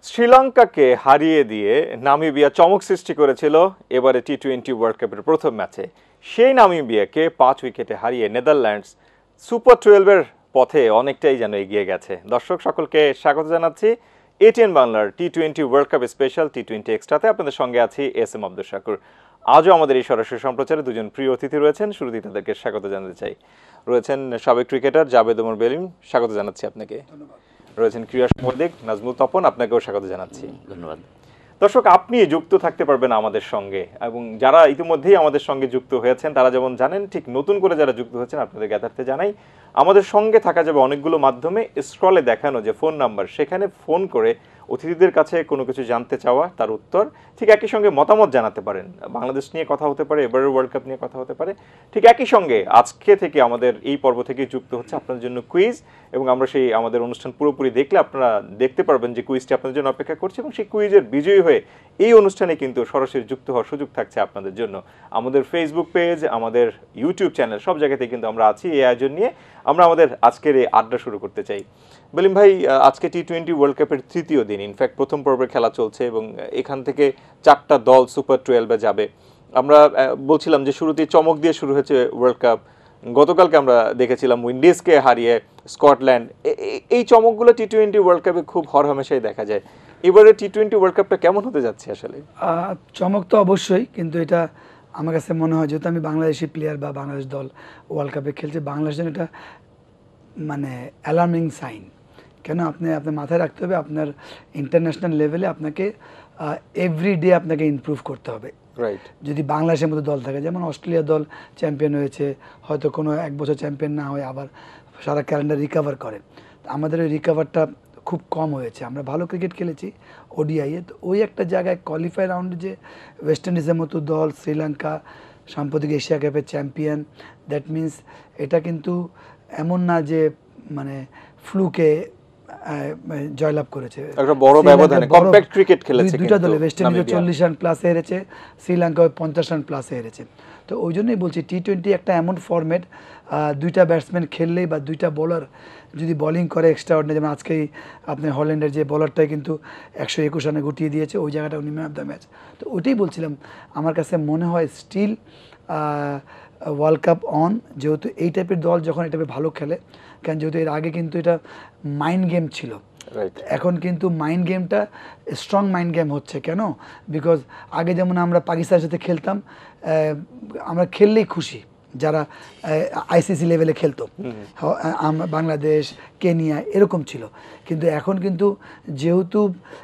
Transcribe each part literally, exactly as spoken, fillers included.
শ্রীলঙ্কাকে হারিয়ে দিয়ে নামিবিয়া চমক সৃষ্টি করেছিল এবারে টি টোয়েন্টি ওয়ার্ল্ড কাপের প্রথম ম্যাচে। সেই নামিবিয়াকে পাঁচ উইকেটে হারিয়ে নেদারল্যান্ডস সুপার টুয়েলভের পথে অনেকটাই যেন এগিয়ে গেছে। দর্শক সকলকে স্বাগত জানাচ্ছি এটিএন বাংলার T twenty world cup special T twenty এক্সট্রাতে। আপনাদের সঙ্গে আছি এস এম আব্দুস শাকুর। আজও আমাদের এই সরাসরি সম্প্রচারে দুজন প্রিয় অতিথি রয়েছেন, শুরুতেই তাদেরকে স্বাগত জানাতে চাই। রয়েছেন সাবেক ক্রিকেটার জাভেদ ওমর, স্বাগত জানাচ্ছি আপনাকে। ধন্যবাদ। রয়েছেন ক্রীড়া সাংবাদিক নাজমুল তপন, আপনাকেও স্বাগত জানাচ্ছি। ধন্যবাদ। দর্শক, আপনি যুক্ত থাকতে পারবেন আমাদের সঙ্গে, এবং যারা ইতিমধ্যেই আমাদের সঙ্গে যুক্ত হয়েছেন তারা যেমন জানেন, ঠিক নতুন করে যারা যুক্ত হয়েছেন আপনাদের জ্ঞাতার্থে জানাই, আমাদের সঙ্গে থাকা যাবে অনেকগুলো মাধ্যমে। স্ক্রলে দেখানো যে ফোন নাম্বার, সেখানে ফোন করে অতিথিদের কাছে কোনো কিছু জানতে চাওয়া, তার উত্তর, ঠিক একই সঙ্গে মতামত জানাতে পারেন। বাংলাদেশ নিয়ে কথা হতে পারে, এবারের ওয়ার্ল্ড কাপ নিয়ে কথা হতে পারে। ঠিক একই সঙ্গে আজকে থেকে আমাদের এই পর্ব থেকে যুক্ত হচ্ছে আপনাদের জন্য কুইজ, এবং আমরা সেই আমাদের অনুষ্ঠান পুরোপুরি দেখলে আপনারা দেখতে পারবেন যে কুইজটি আপনাদের জন্য অপেক্ষা করছে, এবং সেই কুইজের বিজয়ী হয়ে এই অনুষ্ঠানে কিন্তু সরাসরি যুক্ত হওয়ার সুযোগ থাকছে আপনাদের জন্য। আমাদের ফেসবুক পেজ, আমাদের ইউটিউব চ্যানেল, সব জায়গাতেই কিন্তু আমরা আছি এই আয়োজন নিয়ে। আমরা আমাদের আজকের এই আড্ডা শুরু করতে চাই। বলিম ভাই, আজকে টি টোয়েন্টি ওয়ার্ল্ড কাপের তৃতীয় দিন, ইনফ্যাক্ট প্রথম পর্বের খেলা চলছে, এবং এখান থেকে চারটা দল সুপার টুয়েলভে যাবে। আমরা বলছিলাম যে শুরুতেই চমক দিয়ে শুরু হয়েছে ওয়ার্ল্ড কাপ। গতকালকে আমরা দেখেছিলাম উইন্ডিজকে হারিয়ে স্কটল্যান্ড। এই চমকগুলো টি টোয়েন্টি ওয়ার্ল্ড কাপে খুব হরহামেশাই দেখা যায়। এবারে টি টোয়েন্টি ওয়ার্ল্ড কাপটা কেমন হতে যাচ্ছে আসলে? চমক তো অবশ্যই, কিন্তু এটা আমার কাছে মনে হয়, যেহেতু আমি বাংলাদেশি প্লেয়ার বা বাংলাদেশ দল ওয়ার্ল্ড কাপে খেলছে, বাংলাদেশ জন্য এটা মানে অ্যালার্মিং সাইন। কেন? আপনি আপনার মাথায় রাখতে হবে, আপনার ইন্টারন্যাশনাল লেভেলে আপনাকে এভরি ডে আপনাকে ইমপ্রুভ করতে হবে। রাইট। যদি বাংলাদেশের মতো দল থাকে, যেমন অস্ট্রেলিয়া দল চ্যাম্পিয়ন হয়েছে, হয়তো কোনো এক বছর চ্যাম্পিয়ন না হয়ে আবার সারা ক্যালেন্ডার রিকভার করে, আমাদের ওই রিকভারটা খুব কম হয়েছে। আমরা ভালো ক্রিকেট খেলেছি ওডিআইয়ে, তো ওই একটা জায়গায় কোয়ালিফাই রাউন্ডে যে ওয়েস্ট ইন্ডিজের মতো দল, শ্রীলঙ্কা সাম্প্রতিক এশিয়া কাপের চ্যাম্পিয়ন, দ্যাট মিনস এটা কিন্তু এমন না যে মানে ফ্লুকে জয়লাভ করেছে, একটা বড় ব্যবধানে কম্প্যাক্ট ক্রিকেট খেলেছে। দুইটা দলে ওয়েস্ট ইন্ডিজ চল্লিশ রান প্লাসে হেরেছে, শ্রীলঙ্কা পঞ্চাশ রান প্লাসে হেরেছে। তো ওই জন্যই বলছি টি টোয়েন্টি একটা এমন ফরম্যাট, দুইটা ব্যাটসম্যান খেললেই বা দুইটা বোলার যদি বোলিং করে এক্সট্রা অর্ডিনারি, যেমন আজকেই আপনি হল্যান্ডের যে বোলারটাই কিন্তু একশো একুশ রানে গুটিয়ে দিয়েছে, ওই জায়গাটা উনি ম্যান অফ দ্য ম্যাচ। তো ওইটাই বলছিলাম, আমার কাছে মনে হয় স্টিল ওয়ার্ল্ড কাপ অন, যেহেতু এই টাইপের দল যখন এই টাইপের ভালো খেলে, কারণ যেহেতু এর আগে কিন্তু এটা মাইন্ড গেম ছিল, এখন কিন্তু মাইন্ড গেমটা স্ট্রং মাইন্ড গেম হচ্ছে। কেন? বিকজ আগে যেমন আমরা পাকিস্তানের সাথে খেলতাম, আমরা খেললেই খুশি, যারা আইসিসি লেভেলে খেলতো, বাংলাদেশ, কেনিয়া, এরকম ছিল। কিন্তু এখন কিন্তু যেহেতু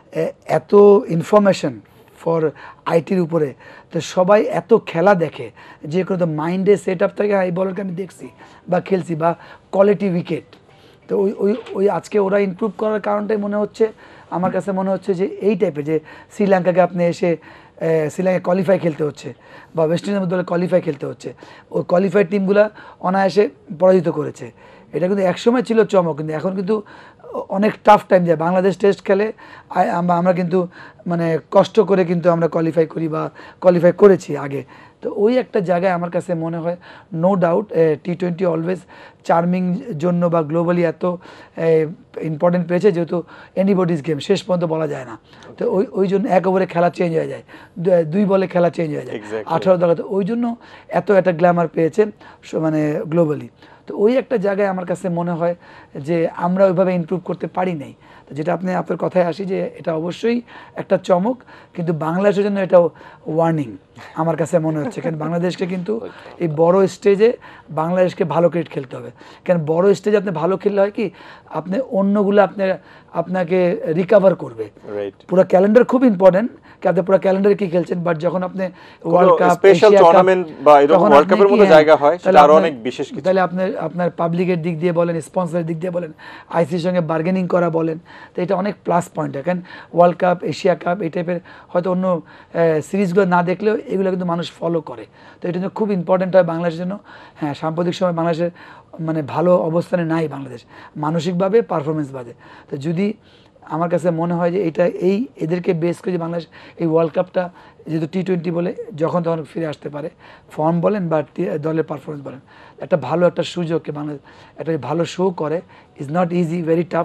এত ইনফরমেশন ফর আইটির উপরে, তো সবাই এত খেলা দেখে, যে কোনো তো মাইন্ডে সেট আপ থাকে, এই বলারকে আমি দেখছি বা খেলছি, বা কোয়ালিটি উইকেট। তো ওই ওই ওই আজকে ওরা ইমপ্রুভ করার কারণটাই মনে হচ্ছে, আমার কাছে মনে হচ্ছে যে এই টাইপের, যে শ্রীলঙ্কাকে আপনি এসে শ্রীলঙ্কায় কোয়ালিফাই খেলতে হচ্ছে, বা ওয়েস্ট ইন্ডিজের দলে কোয়ালিফাই খেলতে হচ্ছে, ওই কোয়ালিফাইড টিমগুলো অনায়াসে পরাজিত করেছে। এটা কিন্তু একসময় ছিল চমক, কিন্তু এখন কিন্তু অনেক টাফ টাইম যায়। বাংলাদেশ টেস্ট খেলে আমরা কিন্তু মানে কষ্ট করে কিন্তু আমরা কোয়ালিফাই করি বা কোয়ালিফাই করেছি আগে। তো ওই একটা জায়গায় আমার কাছে মনে হয়, no doubt T twenty always charming জন্য বা গ্লোবালি এত ইম্পর্টেন্ট পেয়েছে, যেহেতু এনিবডিজ গেম, শেষ পর্যন্ত বলা যায় না। তো ওই ওই জন্য এক ওভারে খেলা চেঞ্জ হয়ে যায়, দুই বলে খেলা চেঞ্জ হয়ে যায়, আঠারো দল, ওই জন্য এত একটা গ্ল্যামার পেয়েছে মানে গ্লোবালি। তো ওই একটা জায়গায় আমার কাছে মনে হয় যে আমরা ওইভাবে ইমপ্রুভ করতে পারি নাই। তো যেটা আপনি আপনার কথায় আসি, যে এটা অবশ্যই একটা চমক, কিন্তু বাংলাদেশের জন্য এটাও ওয়ার্নিং আমার কাছে মনে হচ্ছে। কারণ বাংলাদেশকে কিন্তু এই বড় স্টেজে বাংলাদেশকে ভালো ক্রিকেট খেলতে হবে। কারণ বড় স্টেজে আপনি ভালো খেললে হয় কি, আপনি অন্যগুলো আপনি আপনাকে রিকভার করবে। পুরো ক্যালেন্ডার খুব ইম্পর্টেন্ট, আপনি পুরো ক্যালেন্ডারে কি খেলছেন, বাট যখন আপনি ওয়ার্ল্ড কাপ, স্পেশাল টুর্নামেন্ট বা এরকম ওয়ার্ল্ড কাপের মতো জায়গা হয়, সেটা আরো অনেক বিশেষ কিছু। তাহলে আপনি আপনার পাবলিকের দিক দিয়ে বলেন, স্পন্সরের দিক দিয়ে বলেন, আইসিসির সঙ্গে বার্গেনিং করা বলেন, তো এটা অনেক প্লাস পয়েন্ট। কারণ ওয়ার্ল্ড কাপ, এশিয়া কাপ, এই টাইপের হয়তো অন্য সিরিজগুলো না দেখলেও এগুলো কিন্তু মানুষ ফলো করে। তো এটা খুব ইম্পর্টেন্ট হয় বাংলাদেশের জন্য। হ্যাঁ, সাম্প্রতিক সময় বাংলাদেশের মানে ভালো অবস্থানে নাই বাংলাদেশ, মানসিকভাবে, পারফরমেন্স বাদে। তো যদি আমার কাছে মনে হয় যে এটা এই এদেরকে বেস করে যে বাংলাদেশ এই ওয়ার্ল্ড কাপটা, যেহেতু টি টোয়েন্টি বলে যখন তখন ফিরে আসতে পারে, ফর্ম বলেন বা দলের পারফরমেন্স বলেন, একটা ভালো একটা সুযোগকে বাংলাদেশ একটা ভালো শো করে। Is not easy, very tough.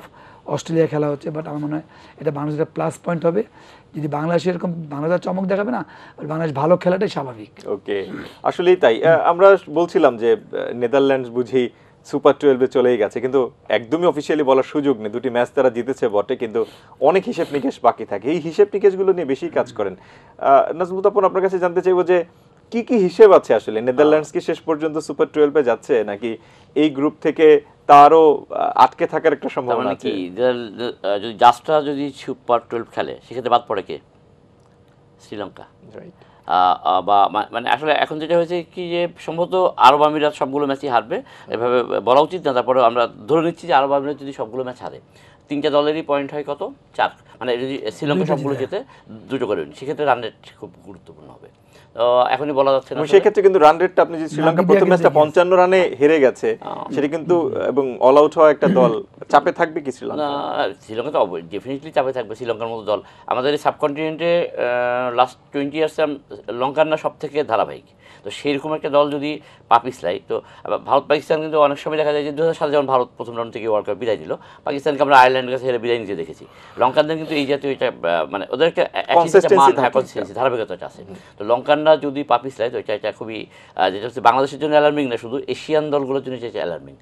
Australia খেলা হচ্ছে, বাট আমার মনে হয় এটা বাংলাদেশের প্লাস পয়েন্ট হবে। যদি বাংলাদেশ এরকম বাংলাদেশ চমক দেখাবে না, বাংলাদেশ ভালো খেলাটাই স্বাভাবিক। ওকে, আসলেই তাই। আমরা বলছিলাম যে নেদারল্যান্ডস বুঝি সুপার টুয়েলভে চলেই গেছে, কিন্তু একদমই অফিসিয়ালি বলার সুযোগ নেই। দুটি ম্যাচ তারা জিতেছে বটে, কিন্তু অনেক হিসেব নিকেশ বাকি থাকে। এই হিসেব নিকেশগুলো নিয়ে বেশি কাজ করেন। নাজমুল তপন, আপনার কাছে জানতে চাইবো যে কি কি হিসেব আছে আসলে? নেদারল্যান্ডস কি শেষ পর্যন্ত সুপার টুয়েলভে যাচ্ছে, নাকি এই গ্রুপ থেকে তারও আটকে থাকার একটা সম্ভাবনা আছে? যদি জাস্টরা যদি সুপার টুয়েলভ খেলে সেক্ষেত্রে বাদ পড়ে কে? শ্রীলঙ্কা। বা মানে আসলে এখন যেটা হয়েছে কি যে সম্ভবত আরব আমিরাত সবগুলো ম্যাচই হারবে, এভাবে বলা উচিত না। তারপরে আমরা ধরে নিচ্ছি যে আরব আমিরাত যদি সবগুলো ম্যাচ হারে, তিনটা দলেরই পয়েন্ট হয় কত? চার। মানে যদি শ্রীলঙ্কা সবগুলো যেতে দুটো করে, সেক্ষেত্রে রান রেট খুব গুরুত্বপূর্ণ হবে। এখনই বলা যাচ্ছে না সেক্ষেত্রে, কিন্তু রান রেটটা আপনি যে শ্রীলঙ্কা প্রথম ম্যাচটা পঞ্চান্ন রানে হেরে গেছে সেটা কিন্তু, এবং অল আউট হওয়া একটা দল, চাপে থাকবে কি শ্রীলঙ্কা? শ্রীলঙ্কা তো ডেফিনেটলি চাপে থাকবে। শ্রীলঙ্কার মতো দল আমাদের এই সাবকন্টিনেন্টে লাস্ট টোয়েন্টি ইয়ার্সে লঙ্কার না সব থেকে ধারাবাহিক। তো সেইরকম একটা দল যদি পা পিছলাই, তো ভারত পাকিস্তান কিন্তু অনেক সময় দেখা যায় যে দু হাজার সালে যেমন ভারত প্রথম রাউন্ড থেকে ওয়ার্ল্ড কাপ বিদায় দিল, পাকিস্তানকে আমরা আয়ারল্যান্ডের কাছে হেরে বিদায় নিতে দেখেছি। লঙ্কানদের কিন্তু এই জাতীয় এটা মানে ওদের একটা কনসিস্টেন্সি ধারাবাহিকতা আছে। তো লঙ্কানরা যদি পা পিছলাই, তো এটা এটা খুবই, যেটা হচ্ছে বাংলাদেশের জন্য অ্যালার্মিং না, শুধু এশিয়ান দলগুলোর জন্য এটা অ্যালার্মিং।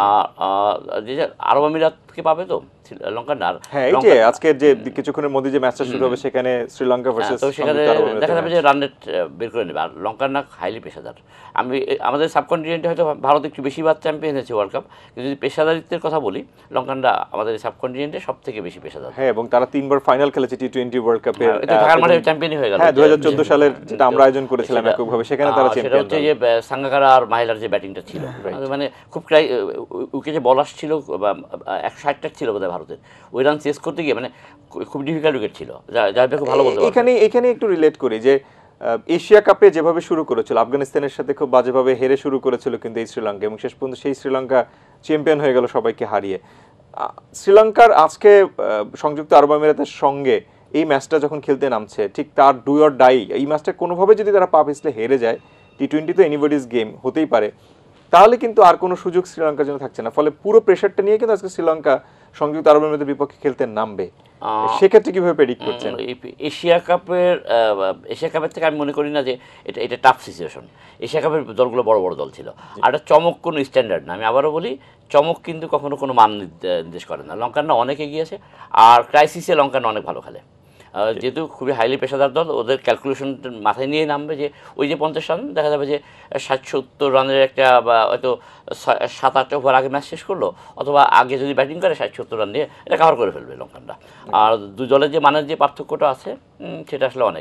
আর যে আরব আমিরাতকে পাবে তো লঙ্কান। আর হ্যাঁ, এই যে আজকের যে কিছুক্ষণের মধ্যে যে ম্যাচটা শুরু হবে সেখানে শ্রীলঙ্কা ভার্সেস, তো সেখানে দেখা যাবে যে রান রেট বের করে নেবে। আর লঙ্কান না হাইলি পেশাদার। আমি আমাদের সাবকন্টিনেন্টে হয়তো ভারত একটু বেশিবার চ্যাম্পিয়ন হয়েছে ওয়ার্ল্ড কাপ, কিন্তু যদি পেশাদারিত্বের কথা বলি, লঙ্কানরা আমাদের সাবকন্টিনেন্টে সব থেকে বেশি পেশাদার। হ্যাঁ, এবং তারা তিনবার ফাইনাল খেলেছে টি টোয়েন্টি ওয়ার্ল্ড কাপে, ঢাকার মাঠে চ্যাম্পিয়নই হয়ে গেল। হ্যাঁ, দুই হাজার চোদ্দ সালের যেটা আমরা আয়োজন করেছিলাম এককভাবে, সেখানে তারা চ্যাম্পিয়ন। সেটা হচ্ছে যে সাঙ্গাকারা আর মাহিলার যে ব্যাটিংটা ছিল, মানে খুব উইকেটে বল আসছিল, একশো ষাটটা ছিল বোধহয় ভারতের, ওই রান চেস করতে গিয়ে মানে খুব ডিফিকাল্ট উইকেট ছিল। যার খুব ভালো বলতে এখানে এখানে একটু রিলেট করি যে এশিয়া কাপে যেভাবে শুরু করেছিল, আফগানিস্তানের সাথে খুব বাজেভাবে হেরে শুরু করেছিল কিন্তু এই শ্রীলঙ্কা, এবং শেষ পর্যন্ত সেই শ্রীলঙ্কা চ্যাম্পিয়ন হয়ে গেল সবাইকে হারিয়ে। শ্রীলঙ্কার আজকে সংযুক্ত আরব আমিরাতের সঙ্গে এই ম্যাচটা যখন খেলতে নামছে, ঠিক তার ডু অর ডাই, এই ম্যাচটা কোনোভাবে যদি তারা পা পিছলে হেরে যায়, টি টোয়েন্টি তো এনিবডিজ গেম হতেই পারে, তাহলে কিন্তু আর কোনো সুযোগ শ্রীলঙ্কার জন্য থাকছে না। ফলে পুরো প্রেশারটা নিয়ে কিন্তু আজকে শ্রীলঙ্কা সংযুক্ত আরব আমিরাতের বিপক্ষে খেলতে নামবে। সেক্ষেত্রে কিভাবে প্রেডিক্ট করছেন? এশিয়া কাপের এশিয়া কাপের থেকে আমি মনে করি না যে এটা এটা টাফ সিচুয়েশন। এশিয়া কাপের দলগুলো বড় বড় দল ছিল, আর এটা চমক কোনো স্ট্যান্ডার্ড না। আমি আবারও বলি, চমক কিন্তু কখনো কোনো মান নির্দেশ করে না। লঙ্কানরা অনেক এগিয়ে আছে, আর ক্রাইসিসে লঙ্কানরা অনেক ভালো খেলে। যেহেতু খুবই হাইলি পেশাদার দল, ওদের ক্যালকুলেশন মাথায় নিয়ে নামবে যে ওই যে পঞ্চাশ রান, দেখা যাবে যে ষাট সত্তর রানের একটা, বা হয়তো সাত আট ওভার আগে ম্যাচ শেষ করলো, অথবা আগে যদি ব্যাটিং করে ষাট সত্তর রান দিয়ে এটা কাভার করে ফেলবে লঙ্কানরা। আর দুই দলের যে মানের যে পার্থক্যটা আছে সেটা আসলে অনেক।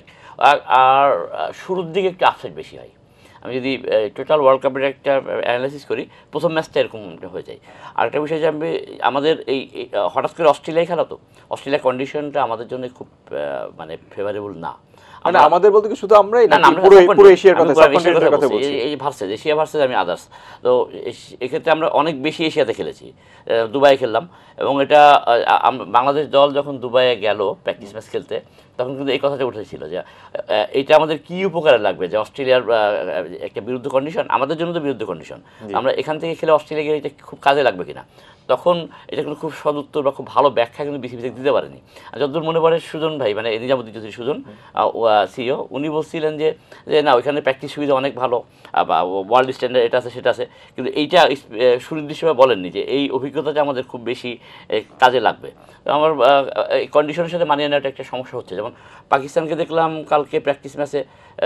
আর শুরুর দিকে একটু আপসেট বেশি হয়। আমি যদি টোটাল ওয়ার্ল্ড কাপের একটা অ্যানালাইসিস করি, প্রথম ম্যাচটা এরকম হয়ে যায়। আরেকটা বিষয় যে আমি আমাদের এই হঠাৎ করে অস্ট্রেলিয়ায় খেলা, তো অস্ট্রেলিয়ার কন্ডিশনটা আমাদের জন্য খুব মানে ফেভারেবল না। মানে আমাদের বলতে কি শুধু আমরাই না, পুরো পুরো এশিয়ার কথা, সাবকন্টিনেন্টের কথা বলছি, এই ভার্সেস এশিয়া ভার্সেস আমি আদার্স। তো এক্ষেত্রে আমরা অনেক বেশি এশিয়াতে খেলেছি, দুবাইয়ে খেললাম, এবং এটা বাংলাদেশ দল যখন দুবাইয়ে গেল প্র্যাকটিস ম্যাচ খেলতে, তখন কিন্তু এই কথাটা উঠেছিল যে এটা আমাদের কী উপকারে লাগবে, যে অস্ট্রেলিয়ার একটা বিরুদ্ধ কন্ডিশন, আমাদের জন্য তো বিরুদ্ধ কন্ডিশন, আমরা এখান থেকে খেলে অস্ট্রেলিয়া গেলে এটা খুব কাজে লাগবে কিনা। তখন এটা কিন্তু খুব সদুত্তর বা খুব ভালো ব্যাখ্যা কিন্তু বিসিবি থেকে দিতে পারেনি। যতদূর মনে পড়ে, সুজন ভাই, মানে নিজামুদ্দিন চৌধুরী সুজন সিও, উনি বলছিলেন যে যে না, ওইখানে প্র্যাকটিস সুবিধা অনেক ভালো, বা ওয়ার্ল্ড স্ট্যান্ডার্ড এটা আছে সেটা আছে, কিন্তু এইটা সুনির্দিষ্টভাবে বলেননি যে এই অভিজ্ঞতাটা আমাদের খুব বেশি কাজে লাগবে। আমার এই কন্ডিশনের সাথে মানিয়ে নেওয়াটা একটা সমস্যা হচ্ছে। যেমন পাকিস্তানকে দেখলাম কালকে প্র্যাকটিস ম্যাচে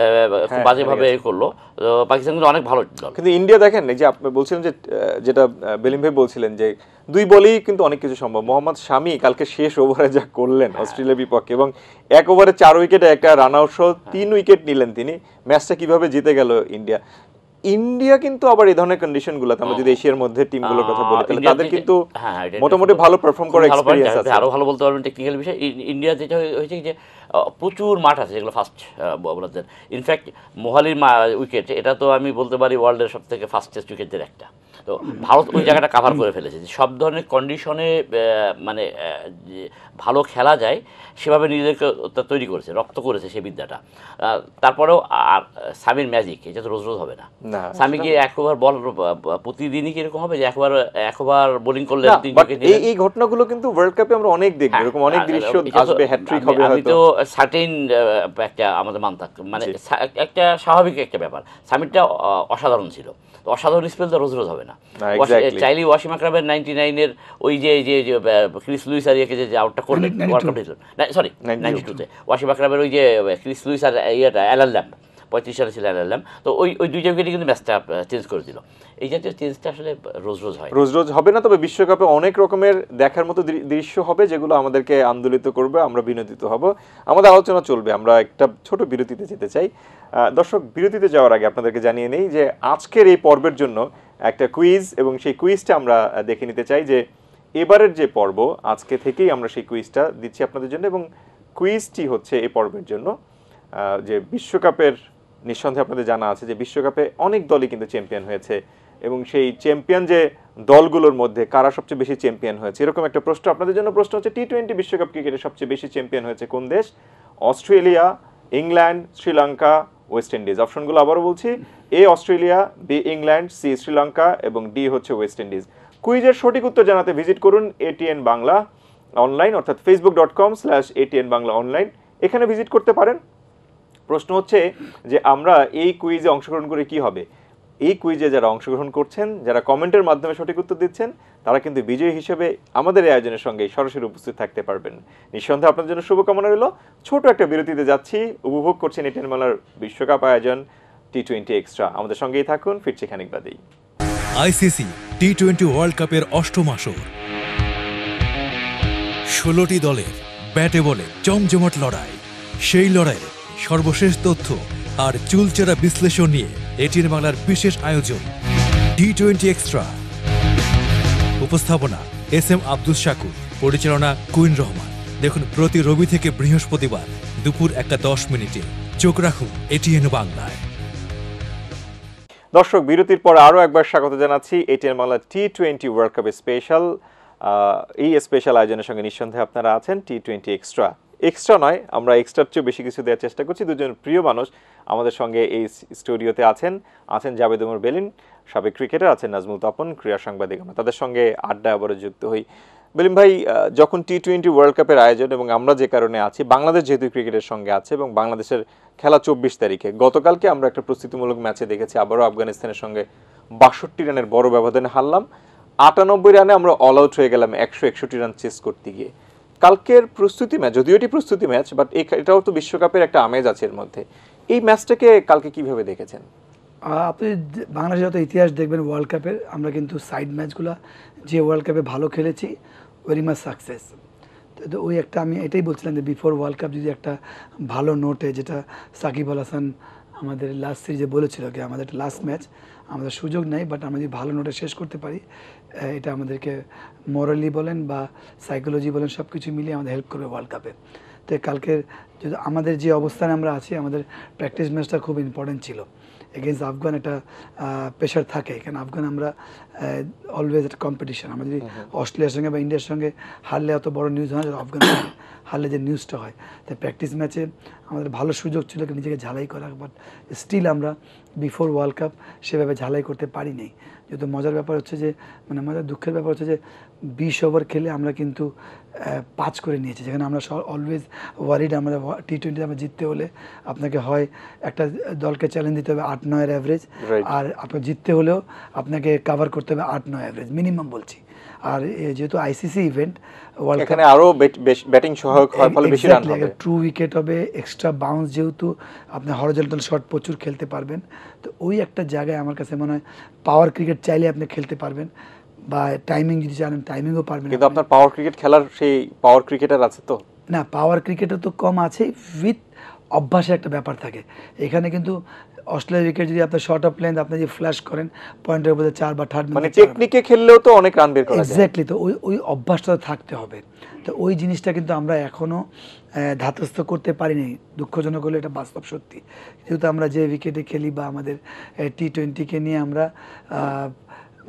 খুব বাজেভাবে করলো, পাকিস্তান কিন্তু অনেক ভালো দল। কিন্তু ইন্ডিয়া দেখেন, এই যে আপনি বলছিলেন যে, যেটা বেলিম ভাই বলছিলেন যে দুই বলেই কিন্তু অনেক কিছু সম্ভব। মোহাম্মদ শামি কালকে শেষ ওভারে যা করলেন অস্ট্রেলিয়ার বিপক্ষে, এবং এক ওভারে চার উইকেটে একটা রান আউট সহ তিন উইকেট নিলেন তিনি, ম্যাচটা কিভাবে জিতে গেল ইন্ডিয়া। ইন্ডিয়া কিন্তু আবার এই ধরনের কন্ডিশনগুলোতে, আমরা যদি এশিয়ার মধ্যে টিমগুলোর কথা বলি, তাহলে তাদের কিন্তু মোটামুটি ভালো পারফর্ম করার এক্সপেরিয়েন্স আছে। আরো ভালো বলতে পারবেন টেকনিক্যাল বিষয়। ইন্ডিয়া যেটা হয়েছে যে প্রচুর মাঠ আছে যেগুলো ফাস্ট বোলারদের। ইনফ্যাক্ট মোহালির উইকেট, এটা তো আমি বলতে পারি ওয়ার্ল্ডের সব থেকে ফাস্টেস্ট উইকেটদের একটা। তো ভারত ওই জায়গাটা কাভার করে ফেলেছে, সব ধরনের কন্ডিশনে মানে ভালো খেলা যায় সেভাবে নিজেদেরকে তৈরি করেছে, রপ্ত করেছে সেই বিদ্যাটা। তারপরেও আর সামির ম্যাজিক এটা তো রোজ রোজ হবে না। সামিকে এক ওভার বল প্রতিদিনই কিরকম হবে যে একবার এক ওভার বোলিং করলে এই ঘটনাগুলো কিন্তু ওয়ার্ল্ড কাপে আমরা অনেক দেখব, এরকম অনেক দৃশ্য আসবে, হ্যাটট্রিক হবে হয়তো। আমি তো সার্টেন একটা আমাদের মানতাম, মানে একটা স্বাভাবিক একটা ব্যাপার। সামিরটা অসাধারণ ছিল, তো অসাধারণ স্পেল তো রোজ রোজ হবে না। চাইলি ওয়াসিম আকরামের নাইনটি নাইনের ওই যে যে ক্রিস লুইস আরিয়াকে যে আউটটা করলেন ওয়ার্ল্ড কাপ দিল, সরি নাইনটি টুতে ওয়াসিম আকরামের ওই যে ক্রিস লুইস আর ইয়েটা অ্যালান ল্যাম্ব, পঁয়ত্রিশ সালে ছিল অ্যালান ল্যাম্ব, তো ওই ওই দুই জায়গায় কিন্তু ম্যাচটা চেঞ্জ করে দিল। এই জাতীয় চেঞ্জটা আসলে রোজ রোজ হয়, রোজ রোজ হবে না। তবে বিশ্বকাপে অনেক রকমের দেখার মতো দৃশ্য হবে যেগুলো আমাদেরকে আন্দোলিত করবে, আমরা বিনোদিত হব, আমাদের আলোচনা চলবে। আমরা একটা ছোট বিরতিতে যেতে চাই। দর্শক, বিরতিতে যাওয়ার আগে আপনাদেরকে জানিয়ে নেই যে আজকের এই পর্বের জন্য একটা কুইজ, এবং সেই কুইজটা আমরা দেখে নিতে চাই যে এবারের যে পর্ব আজকে থেকেই আমরা সেই কুইজটা দিচ্ছি আপনাদের জন্য। এবং কুইজটি হচ্ছে এই পর্বের জন্য যে বিশ্বকাপের, নিঃসন্দেহে আপনাদের জানা আছে যে বিশ্বকাপে অনেক দলই কিন্তু চ্যাম্পিয়ন হয়েছে, এবং সেই চ্যাম্পিয়ন যে দলগুলোর মধ্যে কারা সবচেয়ে বেশি চ্যাম্পিয়ন হয়েছে, এরকম একটা প্রশ্ন আপনাদের জন্য। প্রশ্ন হচ্ছে টি টোয়েন্টি বিশ্বকাপ ক্রিকেটে সবচেয়ে বেশি চ্যাম্পিয়ন হয়েছে কোন দেশ? Australia, England, Sri Lanka, West Indies. অপশনগুলো আবারও বলছি, A Australia, B England, C Sri Lanka এবং ডি হচ্ছে ওয়েস্ট ইন্ডিজ। কুইজের সঠিক উত্তর জানাতে ভিজিট করুন এটিএন বাংলা অনলাইন, অর্থাৎ Facebook dot com slash ATN Bangla online, এখানে ভিজিট করতে পারেন। প্রশ্ন হচ্ছে যে আমরা এই কুইজে অংশগ্রহণ করে কি হবে? এই কুইজে যারা অংশগ্রহণ করছেন, যারা কমেন্টের মাধ্যমে সঠিক উত্তর দিচ্ছেন, তারা কিন্তু বিজয়ী হিসেবে আমাদের এই আয়োজনের সঙ্গে সরাসরি উপস্থিত থাকতে পারবেন। নিঃসন্দেহে আপনাদের জন্য শুভকামনা রইল। ছোট একটা বিরতিতে যাচ্ছি, উপভোগ করছেন এটিএন বাংলার বিশ্বকাপ আয়োজন টি টোয়েন্টি এক্সট্রা। আমাদের সঙ্গেই থাকুন, ফিরছি খানিক বাদেই। আইসিসি টি টোয়েন্টি ওয়ার্ল্ড কাপের অষ্টম আসর, ষোলোটি দলের ব্যাটে বলে জমজমাট লড়াই। সেই লড়াইয়ে সর্বশেষ তথ্য আর চুলচেরা বিশ্লেষণ নিয়ে এটিএন বাংলার বিশেষ আয়োজন টি টোয়েন্টি এক্সট্রা। উপস্থাপনা এস এম আব্দুস শাকুর, পরিচালনা কুইন রহমান। দেখুন প্রতি রবি থেকে বৃহস্পতিবার দুপুর একটা দশ মিনিটে। চোখ রাখুন এটিএন বাংলায়। দর্শক, বিরতির পর আরও একবার স্বাগত জানাচ্ছি ATN Bangla T twenty world কাপের স্পেশাল। এই স্পেশাল আয়োজনের সঙ্গে নিঃসন্দেহে আপনারা আছেন টি টোয়েন্টি এক্সট্রা। এক্সট্রা নয়, আমরা এক্সট্রার চেয়ে বেশি কিছু দেওয়ার চেষ্টা করছি। দুজন প্রিয় মানুষ আমাদের সঙ্গে এই স্টুডিওতে আছেন। আছেন জাভেদ ওমর বেলিন, সাবেক ক্রিকেটার, আছেন নাজমুল তপন, ক্রীড়া সাংবাদিক। আমরা তাদের সঙ্গে আড্ডা আবারও যুক্ত হই। বেলিম ভাই, যখন টি টোয়েন্টি ওয়ার্ল্ড কাপের আয়োজন এবং আমরা যে কারণে আছি, বাংলাদেশ যেহেতু ক্রিকেটের সঙ্গে আছে এবং বাংলাদেশের খেলা চব্বিশ তারিখে, গতকালকে আমরা একটা প্রস্তুতিমূলক ম্যাচে দেখেছি আবারও আফগানিস্তানের সঙ্গে বাষট্টি রানের বড় ব্যবধানে হারলাম। আটানব্বই রানে আমরা অল আউট হয়ে গেলাম একশো একষট্টি রান চেস করতে গিয়ে। কালকের প্রস্তুতি ম্যাচ, যদিও এটি প্রস্তুতি ম্যাচ, বাট এটাও তো বিশ্বকাপের একটা আমেজ আছে এর মধ্যে। এই ম্যাচটাকে কালকে কিভাবে দেখেছেন? আপনি বাংলাদেশের যত ইতিহাস দেখবেন ওয়ার্ল্ড কাপের, আমরা কিন্তু সাইড ম্যাচগুলো যে ওয়ার্ল্ড কাপে ভালো খেলেছি, ভেরি মাচ সাকসেস। তো ওই একটা আমি এটাই বলছিলাম যে বিফোর ওয়ার্ল্ড কাপ যদি একটা ভালো নোটে, যেটা সাকিব আল হাসান আমাদের লাস্ট সিরিজে বলেছিল কি আমাদের একটা লাস্ট ম্যাচ, আমাদের সুযোগ নেই, বাট আমরা যদি ভালো নোটে শেষ করতে পারি, এটা আমাদেরকে মোরালি বলেন বা সাইকোলজি বলেন, সব কিছু মিলিয়ে আমাদের হেল্প করবে ওয়ার্ল্ড কাপে। তো কালকের যদি আমাদের যে অবস্থানে আমরা আছি, আমাদের প্র্যাকটিস ম্যাচটা খুব ইম্পর্টেন্ট ছিল। এগেনস্ট আফগান একটা প্রেশার থাকে, কারণ আফগান আমরা অলওয়েজ একটা কম্পিটিশন। আমরা যদি অস্ট্রেলিয়ার সঙ্গে বা ইন্ডিয়ার সঙ্গে হারলে অত বড় নিউজ হয় না, আফগান হারলে যে নিউজটা হয়। তাই প্র্যাকটিস ম্যাচে আমাদের ভালো সুযোগ ছিল নিজেকে ঝালাই করা, বাট স্টিল আমরা বিফোর ওয়ার্ল্ড কাপ সেভাবে ঝালাই করতে পারি নাই। যেহেতু মজার ব্যাপার হচ্ছে যে, মানে মজার দুঃখের ব্যাপার হচ্ছে যে বিশ ওভার খেলে আমরা কিন্তু পাঁচ করে নিয়েছি, যেখানে আমরা অলওয়েজ ওয়ারিড। আমরা টি টোয়েন্টিতে আমরা জিততে হলে আপনাকে হয় একটা দলকে চ্যালেঞ্জ দিতে হবে আট নয়ের অ্যাভারেজ, আর আপনার জিততে হলেও আপনাকে কাভার করতে হবে আট নয় অ্যাভারেজ মিনিমাম বলছি। আর যেহেতু আইসিসি ইভেন্ট, ওয়ার্ল্ড কাপে আরো ব্যাটিং সহায়ক হয়, ফলে বেশি রান হবে, ট্রু উইকেট হবে, এক্সট্রা বাউন্স, যেহেতু আপনি হরিজন্টাল শট প্রচুর খেলতে পারবেন। তো ওই একটা জায়গায় আমার কাছে মনে হয় পাওয়ার ক্রিকেট চাইলে আপনি খেলতে পারবেন, বা টাইমিং যদি জানেন টাইমিংও পারবেন। কিন্তু আপনার পাওয়ার ক্রিকেট খেলার সেই পাওয়ার ক্রিকেটার আছে তো? না, পাওয়ার ক্রিকেটার তো কম আছে, উইথ অভ্যাসের একটা ব্যাপার থাকে এখানে। কিন্তু অস্ট্রেলিয়ার উইকেট যদি আপনি শর্ট অফ লেন্থ আপনি যদি ফ্ল্যাশ করেন পয়েন্টের উপরে চার বা থার্ড, মানে টেকনিকে খেললেও তো অনেক রান বের করা যায়। এক্স্যাক্টলি, তো ওই ওই অভ্যাসটা থাকতে হবে। তো ওই জিনিসটা কিন্তু আমরা এখনও ধাতস্থ করতে পারিনি, দুঃখজনক হলে এটা বাস্তব সত্যি। যেহেতু আমরা যে উইকেটে খেলি বা আমাদের টি টোয়েন্টিকে নিয়ে আমরা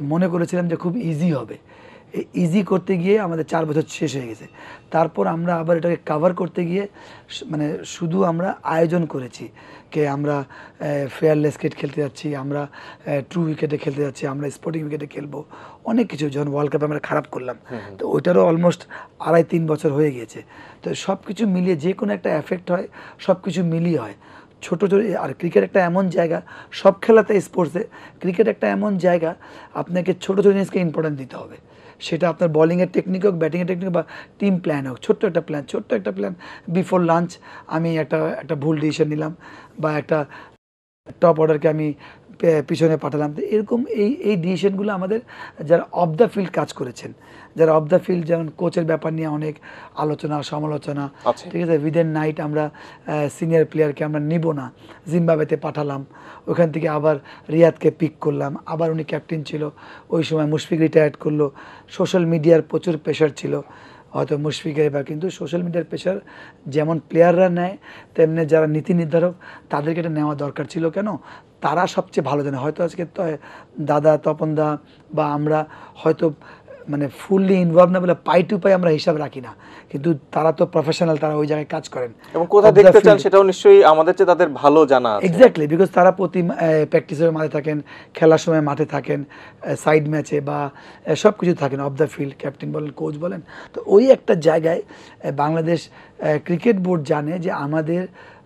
মনে করেছিলাম যে খুব ইজি হবে, এই ইজি করতে গিয়ে আমাদের চার বছর শেষ হয়ে গেছে। তারপর আমরা আবার এটাকে কাভার করতে গিয়ে মানে শুধু আমরা আয়োজন করেছি কে আমরা ফেয়ারলেস ক্রিকেট খেলতে যাচ্ছি, আমরা ট্রু উইকেটে খেলতে যাচ্ছি, আমরা স্পোর্টিং উইকেটে খেলবো, অনেক কিছু। যখন ওয়ার্ল্ড কাপে আমরা খারাপ করলাম, তো ওইটারও অলমোস্ট আড়াই তিন বছর হয়ে গিয়েছে। তো সব কিছু মিলিয়ে যে কোনো একটা এফেক্ট হয়, সব কিছু মিলিয়ে হয়। ছোটো ছোটো, আর ক্রিকেট একটা এমন জায়গা, সব খেলাতে স্পোর্টসে ক্রিকেট একটা এমন জায়গা আপনাকে ছোটো ছোটো জিনিসকে ইম্পর্টেন্স দিতে হবে। সেটা আপনার বলিংয়ের টেকনিক হোক, ব্যাটিংয়ের টেকনিক বা টিম প্ল্যান হোক, ছোট্ট একটা প্ল্যান ছোট্ট একটা প্ল্যান বিফোর লাঞ্চ আমি একটা একটা ভুল ডিসিশন নিলাম, বা একটা টপ অর্ডারকে আমি পিছনে পাঠালাম। তো এরকম এই এই ডিসিশনগুলো আমাদের যারা অফ দ্য ফিল্ড কাজ করেছেন, যারা অফ দ্য ফিল্ড, যেমন কোচের ব্যাপার নিয়ে অনেক আলোচনা সমালোচনা, ঠিক আছে, উইদিন নাইট আমরা সিনিয়র প্লেয়ারকে আমরা নিব না, জিম্বাবুয়েতে পাঠালাম, ওখান থেকে আবার রিয়াদকে পিক করলাম, আবার উনি ক্যাপ্টেন ছিল, ওই সময় মুশফিক রিটায়ার্ড করলো, সোশ্যাল মিডিয়ার প্রচুর প্রেশার ছিল, হয়তো মুশফিকের এবার, কিন্তু সোশ্যাল মিডিয়ার প্রেশার যেমন প্লেয়াররা নেয় তেমনি যারা নীতি নির্ধারক তাদেরকে এটা নেওয়া দরকার ছিল। কেন? তারা সবচেয়ে ভালো জানে। হয়তো আজকে তো দাদা তপন দা বা আমরা হয়তো মানে ফুললি ইনভলভ না বলে পাই টু পাই আমরা হিসাব রাখি না, কিন্তু তারা তো প্রফেশনাল, তারা ওই জায়গায় কাজ করেন এবং কোথায় দেখতে চান সেটাও নিশ্চয়ই আমাদের চেয়ে তাদের ভালো জানা আছে। এক্স্যাক্টলি, বিকজ তারা প্রতি প্র্যাকটিসের মাঠে থাকেন, খেলার সময় মাঠে থাকেন, সাইড ম্যাচে বা সব কিছু থাকেন, অফ দ্য ফিল্ড ক্যাপ্টেন বলেন, কোচ বলেন। তো ওই একটা জায়গায় বাংলাদেশ ক্রিকেট বোর্ড জানে যে আমাদের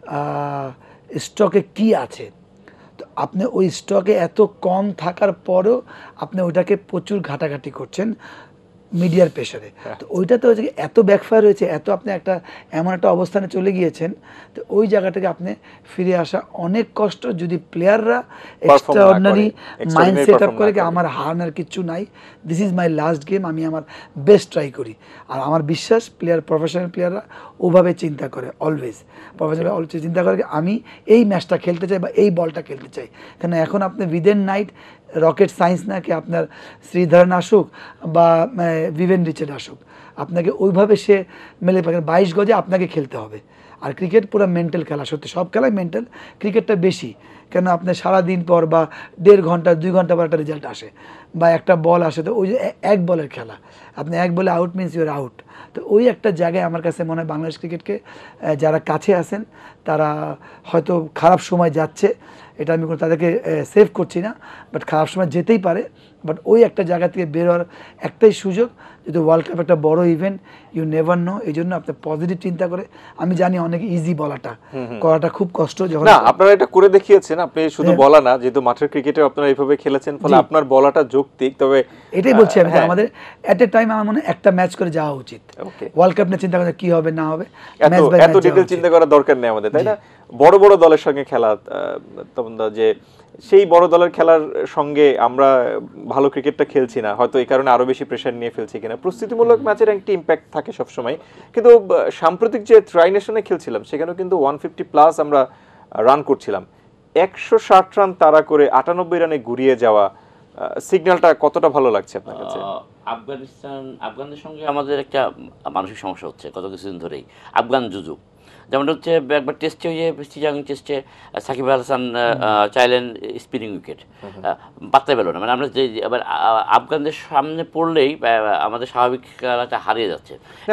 স্টকে কি আছে। তো আপনি ওই স্টকে এত কম থাকার পরও আপনি ওইটাকে প্রচুর ঘাটাঘাটি করছেন মিডিয়ার প্রেশারে। তো ওইটা তো এত ব্যাকফায়ার হয়েছে, এত আপনি একটা এমন একটা অবস্থানে চলে গিয়েছেন, তো ওই জায়গা থেকে আপনি ফিরে আসা অনেক কষ্ট। যদি প্লেয়াররা এক্সট্রাঅর্ডিনারি মাইন্ড সেট আপ করে আমার হারানোর কিচ্ছু নাই, this is my last game, আমি আমার বেস্ট ট্রাই করি। আর আমার বিশ্বাস প্লেয়ার, প্রফেশনাল প্লেয়াররা ওভাবে চিন্তা করে, অলওয়েজ প্রফেশনাল অলওয়েজ চিন্তা করে আমি এই ম্যাচটা খেলতে চাই বা এই বলটা খেলতে চাই। কেন এখন আপনি উইদিন নাইট রকেট সায়েন্স না কি আপনার শ্রীধরন আসুক বা ভিভেন রিচার্ড আসুক, আপনাকে ওইভাবে সে মেলে পাবেন, বাইশ গজে আপনাকে খেলতে হবে। আর ক্রিকেট পুরো মেন্টাল খেলা, সত্যি সব খেলাই মেন্টাল, ক্রিকেটটা বেশি। কেন? আপনি সারাদিন পর বা দেড় ঘন্টা দুই ঘন্টা পর একটা রেজাল্ট আসে বা একটা বল আসে, তো ওই যে এক বলের খেলা, আপনি এক বলে আউট মিনস ইউর আউট। তো ওই একটা জায়গায় আমার কাছে মনে হয় বাংলাদেশ ক্রিকেটকে যারা কাছে আছেন তারা হয়তো খারাপ সময় যাচ্ছে, এটা আমি তাদেরকে সেভ করছি না, বাট খারাপ সময় যেতেই পারে, বাট ওই একটা জায়গা থেকে বের হওয়ার একটাই সুযোগ, যেহেতু ওয়ার্ল্ড কাপ একটা বড় ইভেন্ট, ইউ নেভার নো। এই জন্য আপনি পজিটিভ চিন্তা করে, আমি জানি অনেক ইজি বলাটা করাটা খুব কষ্ট, যখন না আপনারা এটা করে দেখিয়েছেন, আপনি শুধু বলা না, যেহেতু মাঠের ক্রিকেটে আপনারা এইভাবে খেলেছেন, ফলে আপনার বলাটা যৌক্তিক। তবে এটাই বলছি আমি, আমাদের এট এ টাইম আমার মনে হয় একটা ম্যাচ করে যাওয়া উচিত। ওয়ার্ল্ড কাপ নিয়ে চিন্তা করে কি হবে না হবে, এত ডিটেইল চিন্তা করার দরকার নেই আমাদের, তাই না? বড় বড় দলের সঙ্গে খেলা, তখন যে সেই বড় দলের খেলার সঙ্গে আমরা ভালো ক্রিকেটটা খেলছি না, হয়তো এই কারণে আরো বেশি প্রেশার নিয়ে ফেলছি কিনা, প্রস্তুতিমূলক ম্যাচের একটা ইম্প্যাক্ট থাকে সবসময়। কিন্তু সাম্প্রতিক যে ট্রাই নেশনে খেলছিলাম সেখানেও কিন্তু ওয়ান ফিফটি প্লাস আমরা রান করছিলাম, একশো ষাট রান তারা করে আটানব্বই রানে ঘুরিয়ে যাওয়া, সিগন্যালটা কতটা ভালো লাগছে আপনার কাছে? আফগানিস্তান আফগানদের সঙ্গে আমাদের একটা মানসিক সমস্যা হচ্ছে গত কিছুদিন ধরেই। আফগান জুজু যেমন হচ্ছে একবার টেস্টে ওই যে চিটাগাং টেস্টে সাকিব আল হাসান চাইলেন স্পিনিং উইকেট, পাত্তাই পেল না। মানে আমরা যে এবার আফগানদের সামনে পড়লেই আমাদের স্বাভাবিক খেলাটা হারিয়ে যাচ্ছে।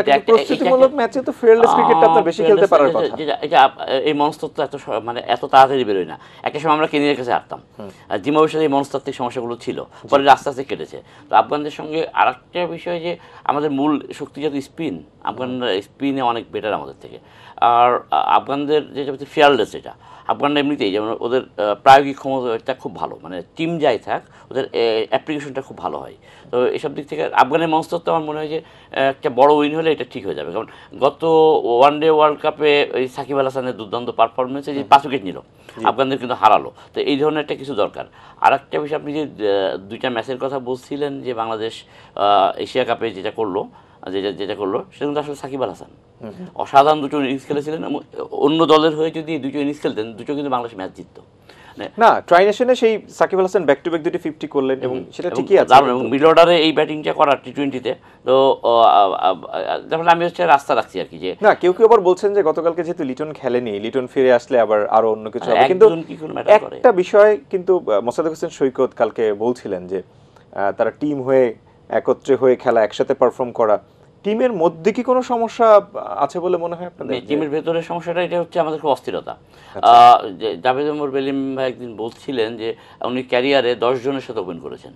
এটা এই মনস্তত্ত্ব এত মানে এত তাড়াতাড়ি বেরোয় না। একটা সময় আমরা কেনিয়ার কাছে হারতাম, জিম্বাবুয়ের সাথে এই মনস্তাত্ত্বিক সমস্যাগুলো ছিল, পরে আস্তে আস্তে কেটেছে। তো আফগানদের সঙ্গে আর একটা বিষয় যে আমাদের মূল শক্তি যেহেতু স্পিন, আফগানরা স্পিনে অনেক বেটার আমাদের থেকে। আর আফগানদের যেটা হচ্ছে ফিয়ারলেস, এটা আফগানরা এমনিতেই যেমন ওদের প্রায়োগিক ক্ষমতা খুব ভালো, মানে টিম যাই থাক ওদের অ্যাপ্লিকেশনটা খুব ভালো হয়। তো এসব দিক থেকে আফগানের মনস্তত্ত্ব আমার মনে হয় যে একটা বড় উইন হলে এটা ঠিক হয়ে যাবে। কারণ গত ওয়ান ডে ওয়ার্ল্ড কাপে ওই সাকিব আল হাসানের দুর্দান্ত পারফরমেন্সে যে পাঁচ উইকেট নিল, আফগানদের কিন্তু হারালো। তো এই ধরনের একটা কিছু দরকার। আর একটা বিষয়, আপনি যে দুইটা ম্যাচের কথা বলছিলেন যে বাংলাদেশ এশিয়া কাপে যেটা করলো যেটা যেটা করলো সেটা কিন্তু আসলে সাকিব আল হাসান অসাধারণ দুটো ইনিংস খেলেছিলেন। অন্য দলের হয়ে যদি দুটো ইনিংস খেলতেন, দুটো কিন্তু বাংলাদেশ ম্যাচ জিততো না। ট্রাই নেশনে সেই Sakib Al Hasan back to back দুটো ফিফটি করলেন এবং সেটা ঠিকই আছে, এবং মিডল অর্ডারে এই ব্যাটিংটা করা টি টোয়েন্টিতে। তো তাহলে আমি হচ্ছে রাস্তা রাখছি আর কি, যে না কেউ কেউ আবার বলছেন যে গতকালকে যেহেতু লিটন খেলেনি, লিটন ফিরে আসলে আবার আরো অন্য কিছু হবে। কিন্তু একটা বিষয় কিন্তু মোসাদ্দেক হোসেন সৈকত কালকে বলছিলেন যে তারা টিম হয়ে একত্রে হয়ে খেলা, একসাথে পারফর্ম করা, টিমের মধ্যে কি কোনো সমস্যা আছে বলে মনে হয় আপনাদের? টিমের ভেতরের সমস্যাটা এটা হচ্ছে আমাদের খুব অস্থিরতা। জাভেদ ওমর বেলিম ভাই একদিন বলছিলেন যে উনি ক্যারিয়ারে দশ জনের সাথে ওপেন করেছেন,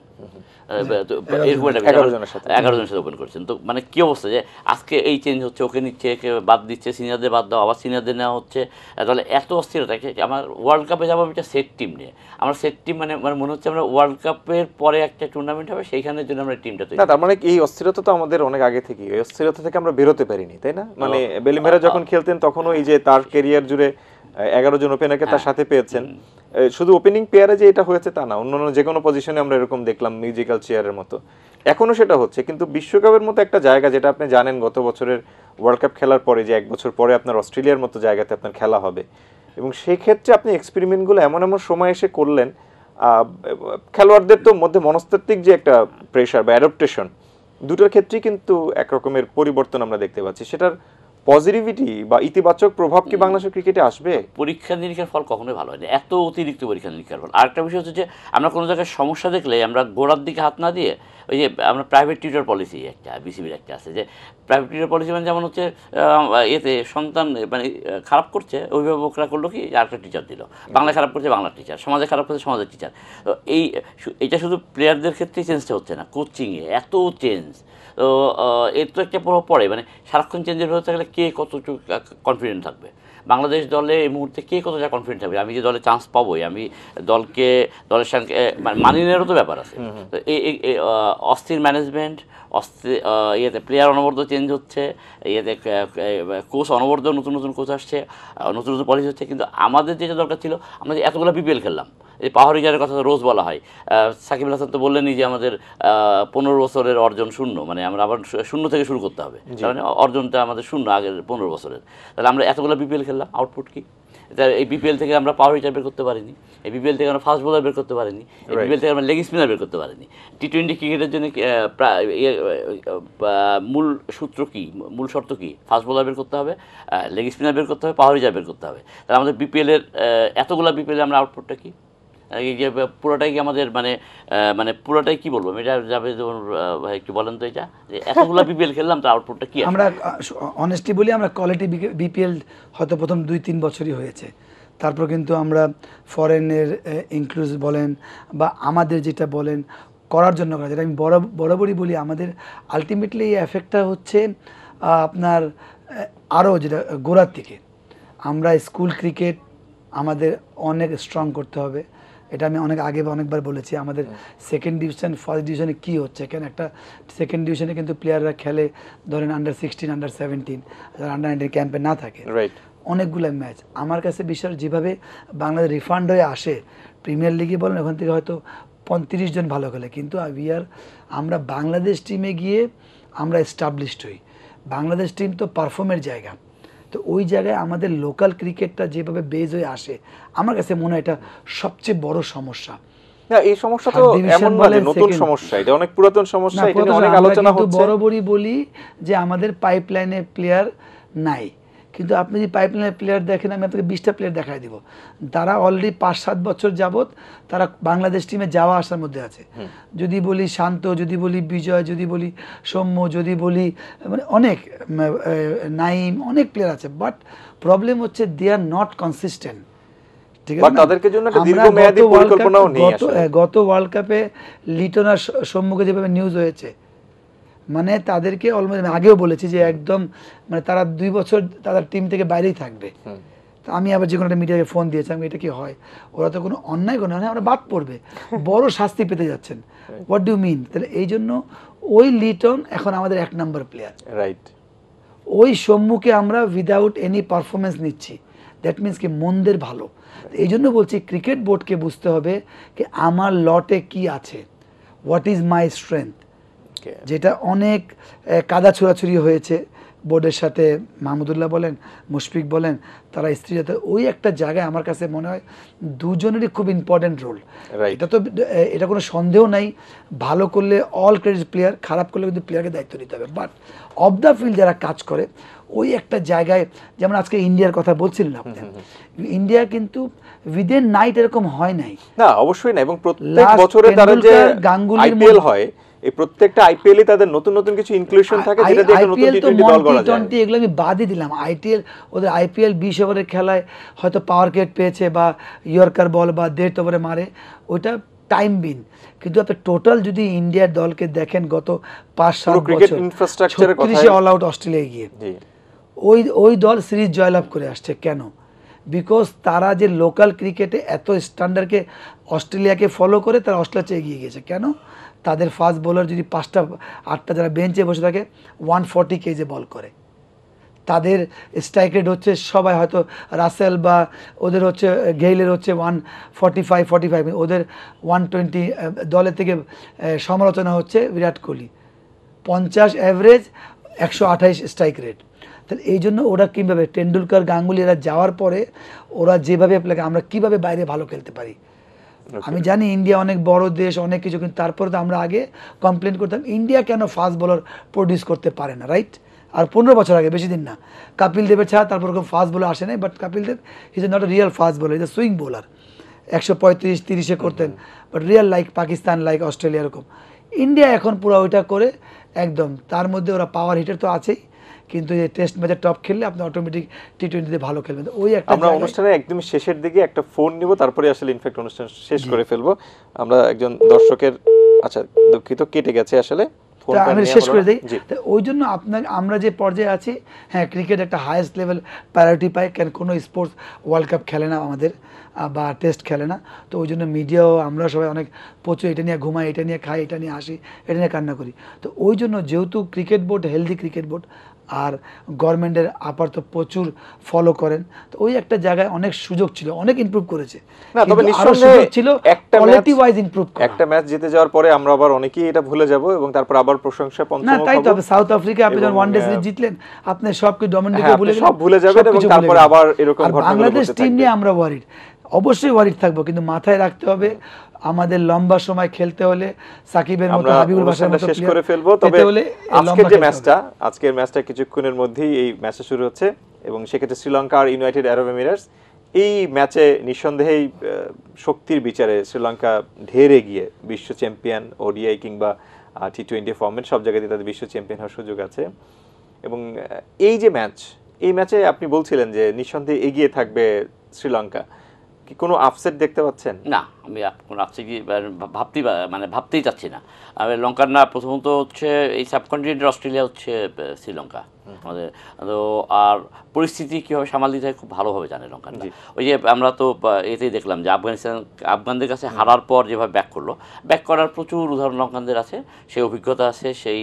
এগারো জনের সাথে ওপেন করেছেন। তো মানে কি অবস্থা যে আজকে এই চেঞ্জ হচ্ছে, ওকে নিচ্ছে, একে বাদ দিচ্ছে, সিনিয়রদের বাদ দাও, আবার সিনিয়রদের নেওয়া হচ্ছে, তাহলে এত অস্থিরতা। আমার ওয়ার্ল্ড কাপে যাবো একটা সেট টিম নিয়ে, আমার সেট টিম মানে মানে মনে হচ্ছে আমরা ওয়ার্ল্ড কাপের পরে একটা টুর্নামেন্ট হবে, সেইখানের জন্য আমরা টিমটা তৈরি। তার মানে এই অস্থিরতা তো আমাদের অনেক আগে থেকে, এই অস্থিরতা থেকে আমরা বেরোতে পারিনি, তাই না? মানে বেলিমেরা যখন খেলতেন তখনও এই যে তার ক্যারিয়ার জুড়ে এগারো জন ওপেনারকে তার সাথে পেয়েছেন, শুধু ওপেনিং পেয়ারে যে এটা হয়েছে তা না, অন্যান্য যে কোনো পজিশনে আমরা এরকম দেখলাম মিউজিক্যাল চেয়ারের মতো, এখনো সেটা হচ্ছে। কিন্তু বিশ্বকাপের মতো একটা জায়গা, যেটা আপনি জানেন গত বছরের ওয়ার্ল্ড কাপ খেলার পরে যে এক বছর পরে আপনার অস্ট্রেলিয়ার মতো জায়গাতে আপনার খেলা হবে, এবং সেই ক্ষেত্রে আপনি এক্সপেরিমেন্টগুলো এমন এমন সময় এসে করলেন, খেলোয়াড়দের তো মধ্যে মনস্তাত্ত্বিক যে একটা প্রেশার বা অ্যাডাপ্টেশন, দুটোর ক্ষেত্রেই কিন্তু একরকমের পরিবর্তন আমরা দেখতে পাচ্ছি। সেটার পজিটিভিটি বা ইতিবাচক প্রভাব কি বাংলাদেশের ক্রিকেটে আসবে? পরীক্ষা নিরীক্ষার ফল কখনোই ভালো হয় না, এত অতিরিক্ত পরীক্ষা নিরীক্ষার ফল। আরেকটা বিষয় হচ্ছে যে আমরা কোনো জায়গায় সমস্যা দেখলে আমরা গোড়ার দিকে হাত না দিয়ে ওই যে আমরা প্রাইভেট টিউটর পলিসি একটা বিসিবির একটা আছে, যে প্রাইভেট টিউটর পলিসি মানে যেমন হচ্ছে এতে সন্তান মানে খারাপ করছে, অভিভাবকরা করলো কি আরেকটা টিচার দিল, বাংলা খারাপ করছে বাংলার টিচার, সমাজে খারাপ করছে সমাজের টিচার। তো এই এটা শুধু প্লেয়ারদের ক্ষেত্রেই চেঞ্জটা হচ্ছে না, কোচিংয়ে এত চেঞ্জ। তো এর তো একটা প্রভাব পড়ে, মানে সারাক্ষণ চেঞ্জের ভেতরে থাকলে কে কতটুকু কনফিডেন্ট থাকবে বাংলাদেশ দলে এই মুহূর্তে, কে কতটা কনফিডেন্ট থাকবে আমি যে দলে চান্স পাবোই, আমি দলকে দলের সঙ্গে মানিয়ে নেওয়ারও তো ব্যাপার আছে। তো এই অস্থির ম্যানেজমেন্ট, অস্থির ইয়েতে প্লেয়ার অনবরত চেঞ্জ হচ্ছে, ইয়েতে কোচ অনবরত নতুন নতুন কোচ আসছে, নতুন নতুন পলিসি হচ্ছে। কিন্তু আমাদের যেটা দরকার ছিল, আমরা যে এতগুলো বিপিএল খেললাম, এই পাহাড়ি জারের কথা রোজ বলা হয়, সাকিব আল হাসান তো বললেনই যে আমাদের পনেরো বছরের অর্জন শূন্য, মানে আমরা আবার শূন্য থেকে শুরু করতে হবে, তার মানে অর্জনটা আমাদের শূন্য আগের পনেরো বছরের। তাহলে আমরা এতগুলো বিপিএল খেললাম, আউটপুট কি? এই বিপিএল থেকে আমরা পাওয়ার হিটার বের করতে পারিনি, এই বিপিএল থেকে আমরা ফাস্ট বোলার বের করতে পারিনি, এই বিপিএল থেকে আমরা লেগ স্পিনার বের করতে পারিনি। টি টোয়েন্টি ক্রিকেটের জন্য মূল সূত্র কি, মূল শর্ত কি? ফাস্ট বোলার বের করতে হবে, লেগ স্পিনার বের করতে হবে, পাওয়ার হিটার বের করতে হবে। তাহলে আমাদের বিপিএলের এতগুলো বিপিএলে আমরা আউটপুটটা কি? এই যে পুরোটাই কি আমাদের মানে মানে পুরোটাই কি বলবো এটা যাবে, ভাই একটু বলেন তো, এটা যে এতগুলো বিপিএল খেললাম তো আউটপুটটা কি? আমরা অনেস্টলি বলি, আমরা কোয়ালিটি বিপিএল হয়তো প্রথম দুই তিন বছরই হয়েছে, তারপর কিন্তু আমরা ফরেনের ইনক্লুজ বলেন বা আমাদের যেটা বলেন করার জন্য করা, যেটা আমি বড় বরাবরই বলি, আমাদের আলটিমেটলি এই এফেক্টটা হচ্ছে আপনার আরও যেটা গোড়ার থেকে। আমরা স্কুল ক্রিকেট আমাদের অনেক স্ট্রং করতে হবে, এটা আমি অনেক আগে অনেকবার বলেছি। আমাদের সেকেন্ড ডিভিশন ফার্স্ট ডিভিশনে কী হচ্ছে, কেন একটা সেকেন্ড ডিভিশনে কিন্তু প্লেয়াররা খেলে ধরেন under sixteen under seventeen under nineteen ক্যাম্পে না থাকে, অনেকগুলো ম্যাচ। আমার কাছে বিশ্বাস যেভাবে বাংলাদেশ রিফান্ড হয়ে আসে প্রিমিয়ার লিগে বলেন, ওখান থেকে হয়তো পঁয়ত্রিশ জন ভালো খেলে, কিন্তু উই আর আমরা বাংলাদেশ টিমে গিয়ে আমরা এস্টাবলিশড হই। বাংলাদেশ টিম তো পারফর্মের জায়গা, তো ওই জায়গায় আমাদের লোকাল ক্রিকেটটা যেভাবে বেজ হয়ে আসে, আমার কাছে মনে হয় এটা সবচেয়ে বড় সমস্যা। না, এই সমস্যা তো এমন না যে নতুন সমস্যা, এটা অনেক পুরাতন সমস্যা, এটা নিয়ে অনেক আলোচনা হচ্ছে। বরাবরই বলি যে আমাদের পাইপলাইনে প্লেয়ার নাই, কিন্তু আপনি যদি পাইপলাইনের প্লেয়ার দেখেন, আমি আপনাকে বিশটা প্লেয়ার দেখাই দিব, তারা অলরেডি পাঁচ সাত বছর যাবত তারা বাংলাদেশ টিমে যাওয়া আসার মধ্যে আছে। যদি বলি শান্ত, যদি বলি বিজয়, যদি বলি সৌম্য, যদি বলি মানে অনেক নাইম, অনেক প্লেয়ার আছে, বাট প্রবলেম হচ্ছে দে আর নট কনসিস্টেন্ট। ঠিক আছে, তাদেরকে জন্য একটা দীর্ঘমেয়াদী পরিকল্পনাও নেই। গত ওয়ার্ল্ড কাপে লিটন আর সৌম্যকে যেভাবে নিউজ হয়েছে, মানে তাদেরকে অলমোস্ট আগেও বলেছি যে একদম মানে তারা দুই বছর তাদের টিম থেকে বাইরেই থাকবে। তো আমি আবার যে কোনো একটা মিডিয়াকে ফোন দিয়েছিলাম, এটা কি হয়? ওরা তো কোনো অন্যায় কোনো না, আমরা বাদ পড়বে, বড় শাস্তি পেতে যাচ্ছেন। What do mean? তাহলে এই জন্য ওই লিটন এখন আমাদের এক নাম্বার প্লেয়ার, রাইট? ওই সৌম্যকে আমরা উইদাউট এনি পারফরমেন্স নিচ্ছি, দ্যাট মিনস কি মন্দের ভালো। এই জন্য বলছি ক্রিকেট বোর্ডকে বুঝতে হবে কি আমার লটে কি আছে, হোয়াট ইজ মাই স্ট্রেংথ, যেটা অনেক কাদা ছোড়াছুড়ি হয়েছে বোর্ডের সাথে মাহমুদুল্লাহ বলেন, মুশফিক বলেন, তারা স্ত্রী যাতে ওই একটা জায়গায় আমার কাছে মনে হয় দুজনেরই খুব ইম্পর্টেন্ট রোল। এটা তো এটা কোনো সন্দেহ নাই, ভালো করলে অল ক্রেডিট প্লেয়ার, খারাপ করলে কিন্তু প্লেয়ারকে দায়িত্ব নিতে হবে। বাট অফ দ্য ফিল্ড যারা কাজ করে ওই একটা জায়গায়, যেমন আজকে ইন্ডিয়ার কথা বলছিলেন আপনি, ইন্ডিয়া কিন্তু উইদিন নাইট এরকম হয় নাই না, অবশ্যই না। এবং প্রত্যেক বছরে তারা যে আইপিএল হয়, এই প্রত্যেকটা আইপিএল এ তাদের নতুন নতুন কিছু ইনক্লুশন থাকে, যেটা দিয়ে একটা নতুন টি টোয়েন্টি দল গড়া যায়। টি টোয়েন্টি এগুলো আমি বাদই দিলাম, আইপিএল ওদের আইপিএল বিশ ওভারের খেলায় হয়তো পাওয়ার কেট পেয়েছে বা ইয়র্কার বল বা দেড় ওভারে মারে, ওইটা টাইম বিন। কিন্তু আপনি টোটাল যদি ইন্ডিয়ার দলকে দেখেন গত পাঁচ সাত বছর ছত্রিশে অল আউট অস্ট্রেলিয়ায় গিয়ে, ওই ওই দল সিরিজ জয়লাভ করে আসছে। কেন? বিকজ তারা যে লোকাল ক্রিকেটে এত স্ট্যান্ডার্ডকে অস্ট্রেলিয়াকে ফলো করে তারা অস্ট্রেলিয়া চেয়ে এগিয়ে গিয়েছে। কেন? তাদের ফাস্ট বোলার যদি পাঁচটা আটটা যারা বেঞ্চে বসে থাকে ওয়ান ফর্টি কেজে বল করে, তাদের স্ট্রাইক রেট হচ্ছে সবাই হয়তো রাসেল বা ওদের হচ্ছে গেইলের হচ্ছে one forty five forty five ওদের ওয়ান টোয়েন্টি দলের থেকে সমালোচনা হচ্ছে বিরাট কোহলি পঞ্চাশ অ্যাভারেজ একশো আঠাইশ স্ট্রাইক রেট। তাহলে এই জন্য ওরা কীভাবে টেন্ডুলকার গাঙ্গুলি এরা যাওয়ার পরে ওরা যেভাবে লাগে আমরা কিভাবে বাইরে ভালো খেলতে পারি। আমি জানি ইন্ডিয়া অনেক বড় দেশ, অনেক কিছু, কিন্তু তারপরে তো আমরা আগে কমপ্লেন করতাম ইন্ডিয়া কেন ফাস্ট বোলার প্রডিউস করতে পারে না, রাইট? আর পনেরো বছর আগে, বেশি দিন না, কপিল দেবের ছাড়া তারপর ওরকম ফাস্ট বোলার আসে নাই। But Kapil Dev is a not a real fast bowler, is a swing bowler. একশো পঁয়ত্রিশ তিরিশে করতেন, but real like Pakistan, like Australia এরকম। ইন্ডিয়া এখন পুরো ওইটা করে একদম, তার মধ্যে ওরা পাওয়ার হিটার তো আছেই, কিন্তু এই টেস্ট ম্যাচে টপ খেললে আপনি অটোমেটিক টি টোয়েন্টিতে ভালো খেলবেন। ওই একটা আমরা অনুষ্ঠানে একদম শেষের দিকে একটা ফোন নিব, তারপরে আসলে ইনফ্যাক্ট অনুষ্ঠান শেষ করে ফেলবো। আমরা একজন দর্শকের, আচ্ছা দুঃখিত কেটে গেছে আসলে, আমি শেষ করে দিই। ওই জন্য আপনার আমরা যে পর্যায়ে আছি, হ্যাঁ ক্রিকেট একটা হাইয়েস্ট লেভেল প্রায়োরিটি পায়, কেন কোনো স্পোর্টস ওয়ার্ল্ড কাপ খেলে না আমাদের বা টেস্ট খেলে না। তো ওই জন্য মিডিয়াও আমরা সবাই অনেক প্রচুর এটা নিয়ে ঘুমাই, এটা নিয়ে খাই, এটা নিয়ে হাসি, এটা নিয়ে কান্না করি। তো ওই জন্য যেহেতু cricket board healthy cricket board আর গভর্নমেন্টের আপাতত প্রচুর ফলো করেন, তো ওই একটা জায়গায় অনেক সুযোগ ছিল, অনেক ইমপ্রুভ করেছে। না তবে নিঃসন্দেহে ছিল একটা কোয়ালিটি ওয়াইজ ইমপ্রুভ করা। একটা ম্যাচ জিতে যাওয়ার পরে আমরা আবার অনেকেই এটা ভুলে যাব এবং তারপর আবার প্রশংসা পঞ্চম না, তাই তো সাউথ আফ্রিকা আপনি যখন ওয়ান ডে সিরিজ জিতলেন, আপনি সব কি ডমিনেটকে ভুলে সব ভুলে যাবেন এবং তারপর আবার এরকম ঘটনা। বাংলাদেশ টিম নিয়ে আমরা ওয়ারিড, অবশ্যই ওয়ারিড থাকবো, কিন্তু মাথায় রাখতে হবে আমাদের লম্বা সময় খেলতে হলে সাকিবের মতো, হাবিবুল বাশার মতো শেষ করে ফেলবো। তবে আজকের যে ম্যাচটা, আজকের ম্যাচটা কিছুক্ষণের মধ্যেই এই ম্যাচটা শুরু হচ্ছে এবং সেক্ষেত্রে শ্রীলঙ্কা আর ইউনাইটেড আরব এমিরেটস, এই ম্যাচে নিঃসন্দেহেই শক্তির বিচারে শ্রীলঙ্কা ঢের এগিয়ে, বিশ্ব চ্যাম্পিয়ন ওডিআই কিংবা টি টোয়েন্টি ফর্মেট সব জায়গাতেই তাদের বিশ্ব চ্যাম্পিয়ন হওয়ার সুযোগ আছে। এবং এই যে ম্যাচ, এই ম্যাচে আপনি বলছিলেন যে নিঃসন্দেহে এগিয়ে থাকবে শ্রীলঙ্কা, কি কোনো আপসেট দেখতে পাচ্ছেন? না, আমি কোনো আপসেট কি ভাবতেই মানে ভাবতেই চাচ্ছি না। আমি লঙ্কার না, প্রথমত হচ্ছে এই সাবকন্টিনেন্টের অস্ট্রেলিয়া হচ্ছে শ্রীলঙ্কা আমাদের, তো আর পরিস্থিতি কীভাবে সামাল দিতে হয় খুব ভালোভাবে জানে লঙ্কানরা। ওই যে আমরা তো এতেই দেখলাম যে আফগানিস্তান আফগানদের কাছে হারার পর যেভাবে ব্যাক করলো, ব্যাক করার প্রচুর উদাহরণ লঙ্কানদের আছে, সেই অভিজ্ঞতা আছে। সেই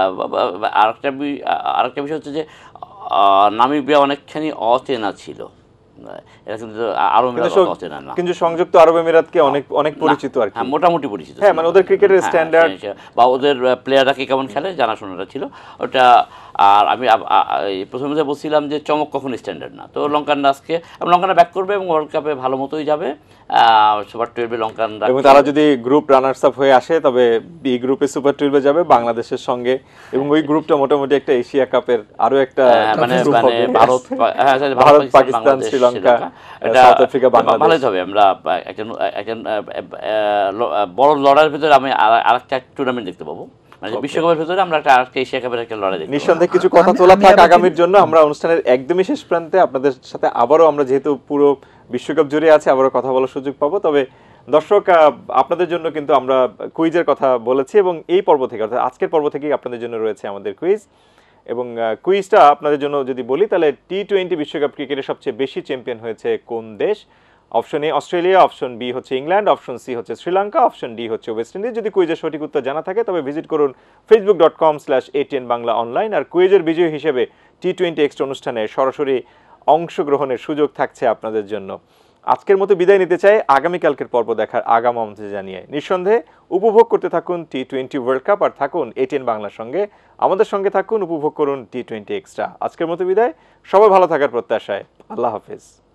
আরেকটা আরেকটা বিষয় হচ্ছে যে নামিবিয়া অনেকখানি অচেনা ছিল, এরা কিন্তু আরব এমিরাত অচেনা না, কিন্তু সংযুক্ত আরব এমিরাতকে অনেক অনেক পরিচিত আর কি, হ্যাঁ মোটামুটি পরিচিত, হ্যাঁ মানে ওদের ক্রিকেটের স্ট্যান্ডার্ড বা ওদের প্লেয়াররা কি কেমন খেলে জানাশোনাটা ছিল ওটা। আর আমি প্রথমে বলছিলাম যে চমক কখন স্ট্যান্ডার্ড না, তো লঙ্কানরা আজকে লঙ্কানরা ব্যাক করবে এবং ওয়ার্ল্ড কাপে ভালো মতোই যাবে। সুপার টুয়েলভে লঙ্কানরা, এবং তারা যদি গ্রুপ রানার্স আপ হয়ে আসে তবে বি গ্রুপে সুপার টুয়েলভে যাবে বাংলাদেশের সঙ্গে, এবং ওই গ্রুপটা মোটামুটি একটা এশিয়া কাপের আরো একটা মানে ভারত ভারত পাকিস্তান শ্রীলঙ্কা সাউথ আফ্রিকা বাংলাদেশ ভালোই হবে। আমরা একজন একজন বড় লড়াইয়ের ভিতরে আমি আরেকটা টুর্নামেন্ট দেখতে পাবো, মানে বিশ্বকাপের ভিতরে আমরা একটা আরেকটা এশিয়া কাপের একটা লড়াই দেখব। নিঃসন্দেহে কিছু কথা তোলা থাক আগামীর জন্য। আমরা অনুষ্ঠানের একদমই শেষ প্রান্তে আপনাদের সাথে আবারও, আমরা যেহেতু পুরো বিশ্বকাপ জুড়ে আছে, আবারও কথা বলার সুযোগ পাবো। তবে দর্শক, আপনাদের জন্য কিন্তু আমরা কুইজের কথা বলেছি এবং এই পর্ব থেকে অর্থাৎ আজকের পর্ব থেকেই আপনাদের জন্য রয়েছে আমাদের কুইজ। এবং কুইজটা আপনাদের জন্য যদি বলি তাহলে টি টোয়েন্টি বিশ্বকাপ ক্রিকেটে সবচেয়ে বেশি চ্যাম্পিয়ন হয়েছে কোন দেশ? Option A Australia, option B হচ্ছে ইংল্যান্ড, অপশন সি হচ্ছে শ্রীলঙ্কা, অপশন ডি হচ্ছে ওয়েস্ট ইন্ডিজ। যদি কুইজের সঠিক উত্তর জানা থাকে তবে ভিজিট করুন Facebook dot com slash ATN Bangla online. আর কুইজের বিজয়ী হিসেবে টি টোয়েন্টি এক্সট্রা অনুষ্ঠানে সরাসরি অংশগ্রহণের সুযোগ থাকছে আপনাদের জন্য। আজকের মতো বিদায় নিতে চাই, আগামীকালকের পর্ব দেখার আগাম আমন্ত্রণ জানিয়ে। নিঃসন্দেহে উপভোগ করতে থাকুন টি টোয়েন্টি ওয়ার্ল্ড কাপ আর থাকুন এটিএন বাংলার সঙ্গে। আমাদের সঙ্গে থাকুন, উপভোগ করুন টি টোয়েন্টি এক্সট্রা। আজকের মতো বিদায়, সবাই ভালো থাকার প্রত্যাশায়। আল্লাহ হাফেজ।